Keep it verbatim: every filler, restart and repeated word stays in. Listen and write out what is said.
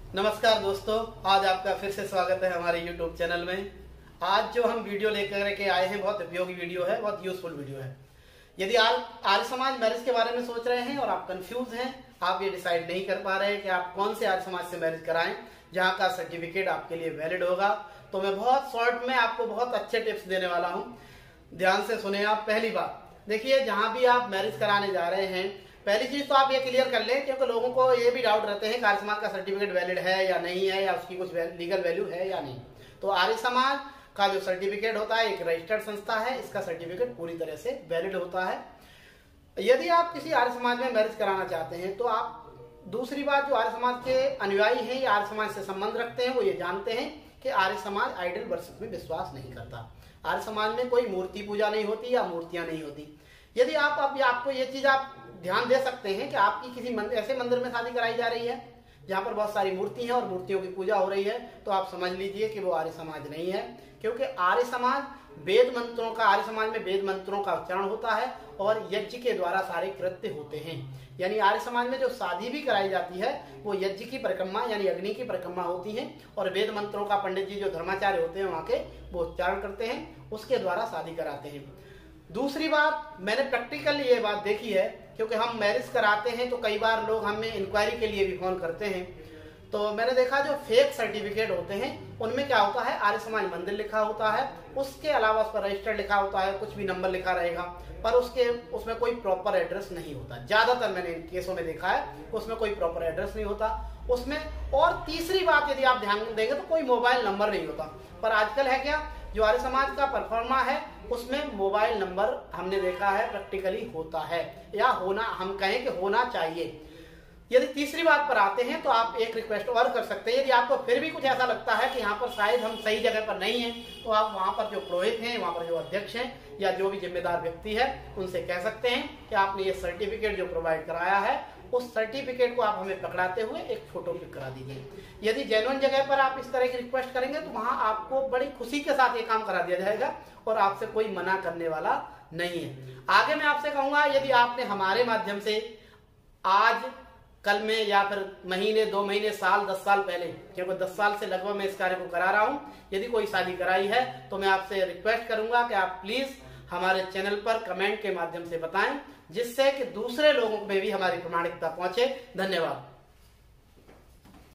नमस्कार दोस्तों, आज आपका फिर से स्वागत है हमारे यूट्यूब चैनल में। आज जो हम वीडियो लेकर के आए हैं बहुत उपयोगी वीडियो है, बहुत यूजफुल वीडियो है। यदि आप आर्य समाज मैरिज के बारे में सोच रहे हैं और आप कंफ्यूज हैं, आप ये डिसाइड नहीं कर पा रहे हैं कि आप कौन से आर्य समाज से मैरिज कराएं जहां का सर्टिफिकेट आपके लिए वैलिड होगा, तो मैं बहुत शॉर्ट में आपको बहुत अच्छे टिप्स देने वाला हूँ। ध्यान से सुने आप। पहली बात देखिए, जहां भी आप मैरिज कराने जा रहे हैं, पहली चीज तो आप ये क्लियर कर लें, क्योंकि लोगों को ये भी डाउट रहते हैं कि आर्य समाज का सर्टिफिकेट वैलिड है या नहीं है, या उसकी कुछ लीगल वैल्यू है या नहीं। तो आर्य समाज का जो सर्टिफिकेट होता है एक रजिस्टर्ड संस्था है, इसका सर्टिफिकेट पूरी तरह से वैलिड होता है। यदि आप किसी आर्य समाज में मैरिज कराना चाहते हैं तो आप दूसरी बात, जो आर्य समाज के अनुयायी हैं या आर्य समाज से संबंध रखते हैं, वो ये जानते हैं कि आर्य समाज आइडल वर्शिप में विश्वास नहीं करता। आर्य समाज में कोई मूर्ति पूजा नहीं होती या मूर्तियां नहीं होती। यदि आप अब आपको ये चीज आप ध्यान दे सकते हैं कि आपकी किसी मंदिर, ऐसे मंदिर में शादी कराई जा रही है जहां पर बहुत सारी मूर्ति हैं और मूर्तियों की पूजा हो रही है, तो आप समझ लीजिए कि वो आर्य समाज नहीं है। क्योंकि आर्य समाज वेद मंत्रों का आर्य समाज में वेद मंत्रों का उच्चारण होता है और यज्ञ के द्वारा सारे कृत्य होते हैं। यानी आर्य समाज में जो शादी भी कराई जाती है वो यज्ञ की परिक्रमा यानी अग्नि की परिक्रमा होती है, और वेद मंत्रों का पंडित जी जो धर्माचार्य होते हैं वहां के वो उच्चारण करते हैं, उसके द्वारा शादी कराते हैं। दूसरी बात, मैंने प्रैक्टिकली ये बात देखी है, क्योंकि हम मैरिज कराते हैं तो कई बार लोग हमें इंक्वायरी के लिए भी फोन करते हैं। तो मैंने देखा जो फेक सर्टिफिकेट होते हैं उनमें क्या होता है, आर्य समाज मंदिर लिखा होता है, उसके अलावा उस पर रजिस्टर्ड लिखा होता है, कुछ भी नंबर लिखा रहेगा, पर उसके उसमें कोई प्रॉपर एड्रेस नहीं होता। ज्यादातर मैंने इन केसों में देखा है उसमें कोई प्रॉपर एड्रेस नहीं होता उसमें। और तीसरी बात, यदि आप ध्यान देंगे तो कोई मोबाइल नंबर नहीं होता। पर आजकल है क्या, जो आर्य समाज का परफॉर्मा है उसमें मोबाइल नंबर हमने देखा है प्रैक्टिकली होता है, या होना, हम कहें कि होना चाहिए। यदि तीसरी बात पर आते हैं तो आप एक रिक्वेस्ट और कर सकते हैं, यदि आपको फिर भी कुछ ऐसा लगता है कि यहाँ पर शायद हम सही जगह पर नहीं हैं, तो आप वहां पर जो पुरोहित हैं, वहां पर जो अध्यक्ष हैं या जो भी जिम्मेदार व्यक्ति है उनसे कह सकते हैं कि आपने ये सर्टिफिकेट जो प्रोवाइड कराया है उस सर्टिफिकेट को आप हमें पकड़ाते हुए एक फोटो क्लिक करा दीजिए। यदि जेन्युइन जगह पर आप इस तरह की रिक्वेस्ट करेंगे तो वहां आपको बड़ी खुशी के साथ ये काम करा दिया जाएगा और आपसे कोई मना करने वाला नहीं है। आगे मैं आपसे कहूंगा, यदि आपने हमारे माध्यम से आज कल में या फिर महीने, दो महीने, साल, दस साल पहले, क्योंकि दस साल से लगभग मैं इस कार्य को करा रहा हूं, यदि कोई शादी कराई है तो मैं आपसे रिक्वेस्ट करूंगा कि आप प्लीज हमारे चैनल पर कमेंट के माध्यम से बताएं, जिससे कि दूसरे लोगों में भी हमारी प्रामाणिकता पहुंचे। धन्यवाद।